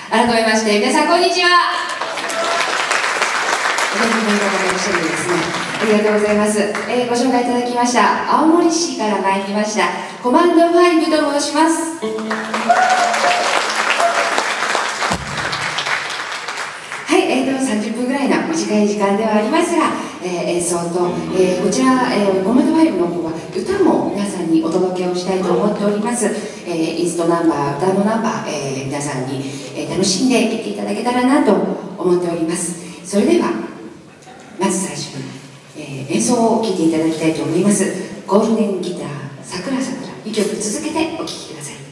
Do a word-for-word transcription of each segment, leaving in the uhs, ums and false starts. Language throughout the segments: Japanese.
改めまして皆さんこんにちは。お元気のいい方がいらっしゃるんですね。ありがとうございます。えー、ご紹介いただきました青森市から参りましたコマンドファイブと申します。はい、えーとさんじゅっぷんぐらいの短い時間ではありますが、えー、演奏と、えー、こちら、えー、コマンドファイブの方は歌も皆さんにお届けをしたいと思っております。えー、インストナンバー、歌のナンバー、えー、皆さんに、えー、楽しんで聴いていただけたらなと思っております。それではまず最初に、えー、演奏を聴いていただきたいと思います。ゴールデンギター「さくらさくら」にきょく続けてお聴きください。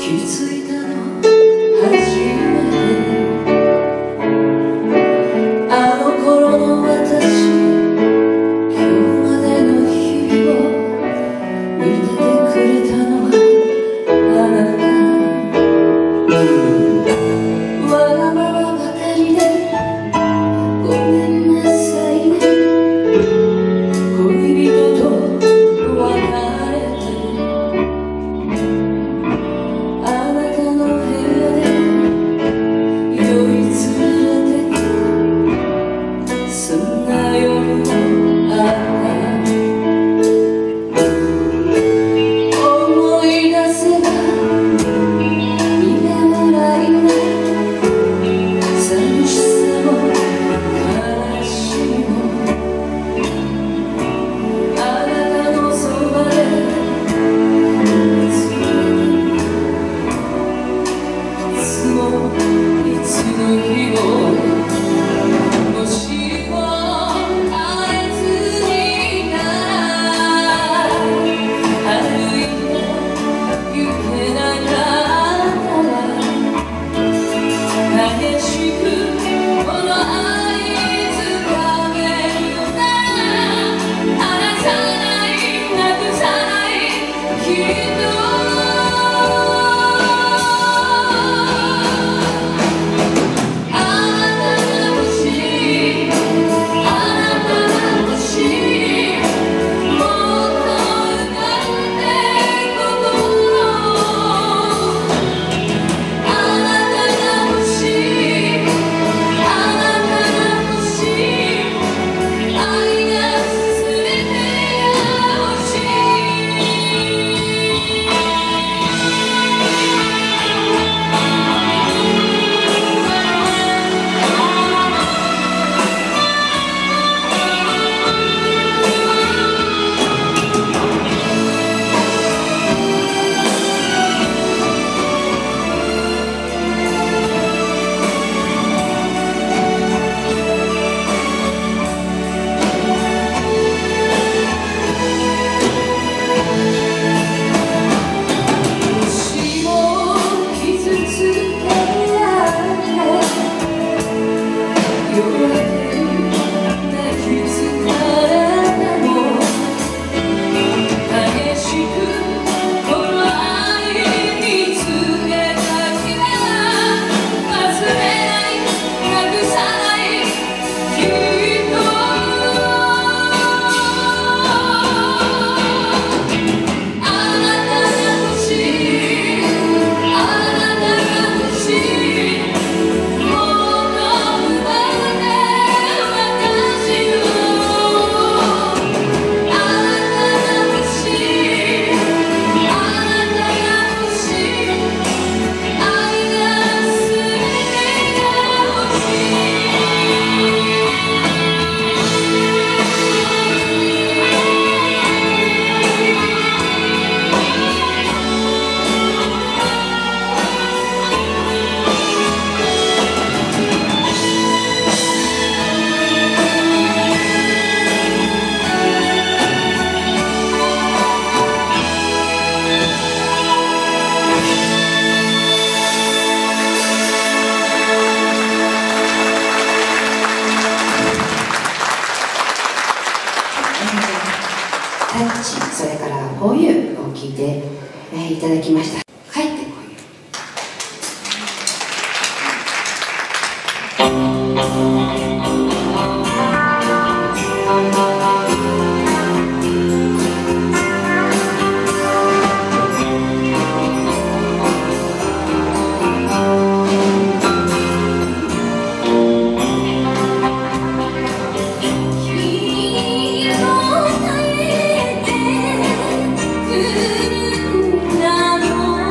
づいたの初めてあの頃の私今日までの日々を見ててくれたのはあなたわがままばかりでごめんなさいね恋人と別れてあなたの部屋で酔いつれてそんな夜もあった思い出せば苦笑いな寂しさも悲しみもあなたのそばでいつもいつの日ももしも会えずにいたら歩いて行けなかったら激しくこの愛つかめるなら離さないなくさないきっとタッチ、それから「こういう」を聞いて、えー、いただきました。帰ってこい。 君の帰ってくるなの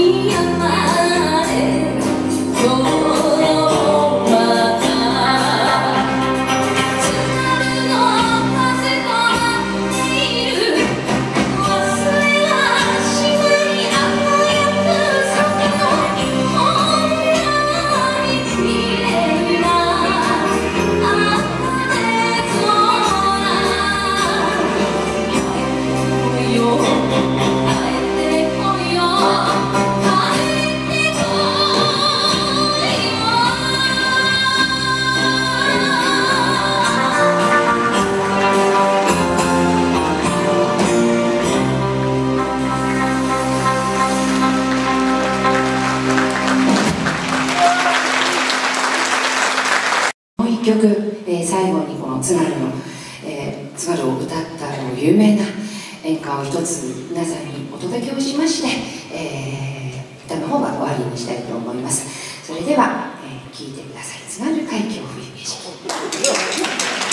一曲、えー、最後にこの津軽の、えー、津軽を歌ったの有名な演歌を一つ皆さんにお届けをしまして、えー、歌の方は終わりにしたいと思います。それでは、えー、聴いてください。津軽海峡冬景色。